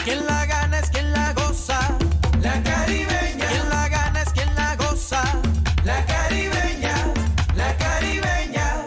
Quien la gana es quien la goza. La caribeña. Quien la gana es quien la goza. La caribeña. La caribeña.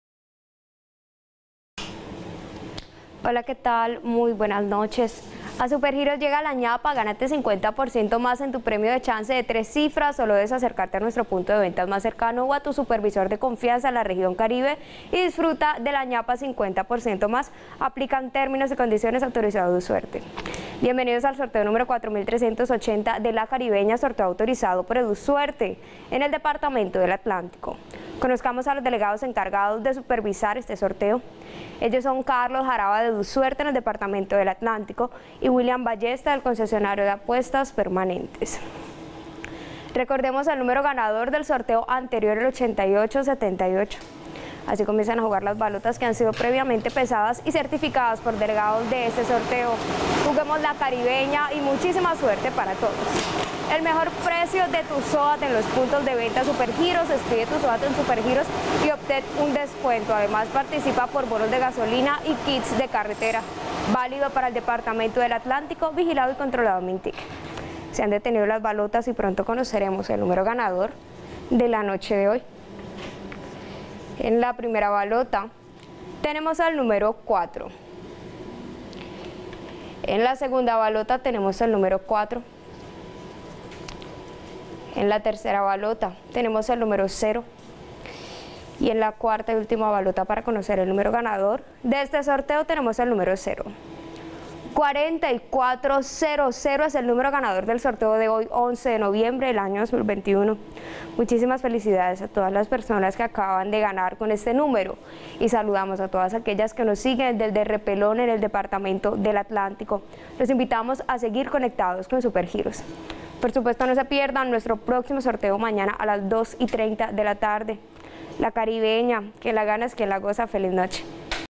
Hola, ¿qué tal? Muy buenas noches. A Supergiros llega la ñapa, gánate 50% más en tu premio de chance de 3 cifras. Solo debes acercarte a nuestro punto de ventas más cercano o a tu supervisor de confianza en la región Caribe y disfruta de la ñapa 50% más. Aplican términos y condiciones. Autorizado de suerte. Bienvenidos al sorteo número 4380 de la Caribeña, sorteo autorizado por EduSuerte en el departamento del Atlántico. Conozcamos a los delegados encargados de supervisar este sorteo. Ellos son Carlos Jaraba de EduSuerte en el departamento del Atlántico y William Ballesta del concesionario de apuestas permanentes. Recordemos el número ganador del sorteo anterior, el 8878. Así comienzan a jugar las balotas que han sido previamente pesadas y certificadas por delegados de este sorteo. Juguemos la Caribeña y muchísima suerte para todos. El mejor precio de tu SOAT en los puntos de venta Supergiros. Escribe tu SOAT en Supergiros y obtén un descuento. Además, participa por bonos de gasolina y kits de carretera. Válido para el departamento del Atlántico, vigilado y controlado Mintic. Se han detenido las balotas y pronto conoceremos el número ganador de la noche de hoy. En la primera balota tenemos al número 4. En la segunda balota tenemos el número 4. En la tercera balota tenemos el número 0. Y en la cuarta y última balota para conocer el número ganador de este sorteo tenemos el número 0. 4400 es el número ganador del sorteo de hoy, 11 de noviembre del año 2021. Muchísimas felicidades a todas las personas que acaban de ganar con este número y saludamos a todas aquellas que nos siguen desde Repelón en el departamento del Atlántico. Los invitamos a seguir conectados con Supergiros. Por supuesto, no se pierdan nuestro próximo sorteo mañana a las 2:30 de la tarde. La Caribeña, quien la gana es quien la goza. Feliz noche.